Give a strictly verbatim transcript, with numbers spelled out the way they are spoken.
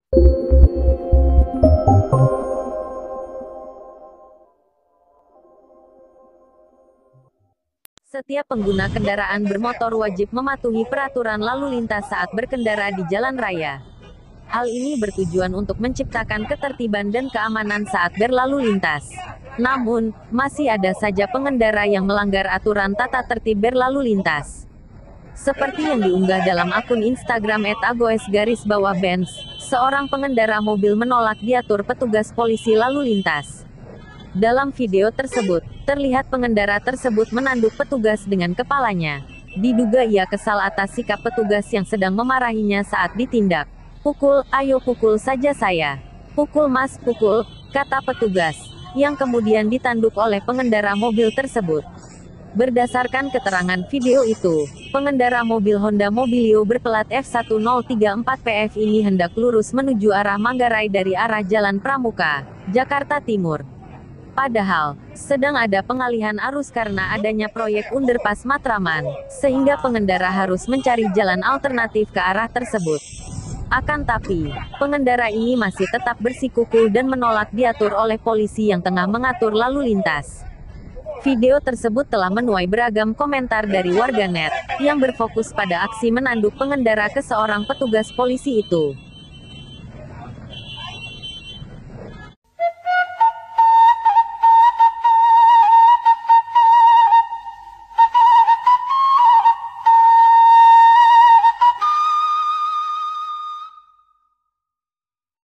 Setiap pengguna kendaraan bermotor wajib mematuhi peraturan lalu lintas saat berkendara di jalan raya. Hal ini bertujuan untuk menciptakan ketertiban dan keamanan saat berlalu lintas. Namun, masih ada saja pengendara yang melanggar aturan tata tertib berlalu lintas. Seperti yang diunggah dalam akun Instagram et agoes garis bawah benz, seorang pengendara mobil menolak diatur petugas polisi lalu lintas. Dalam video tersebut, terlihat pengendara tersebut menanduk petugas dengan kepalanya. Diduga ia kesal atas sikap petugas yang sedang memarahinya saat ditindak. "Pukul, ayo pukul saja saya. Pukul mas, pukul," kata petugas, yang kemudian ditanduk oleh pengendara mobil tersebut. Berdasarkan keterangan video itu, pengendara mobil Honda Mobilio berplat F satu nol tiga empat P F ini hendak lurus menuju arah Manggarai dari arah Jalan Pramuka, Jakarta Timur. Padahal, sedang ada pengalihan arus karena adanya proyek underpass Matraman, sehingga pengendara harus mencari jalan alternatif ke arah tersebut. Akan tapi, pengendara ini masih tetap bersikukuh dan menolak diatur oleh polisi yang tengah mengatur lalu lintas. Video tersebut telah menuai beragam komentar dari warganet, yang berfokus pada aksi menanduk pengendara ke seorang petugas polisi itu.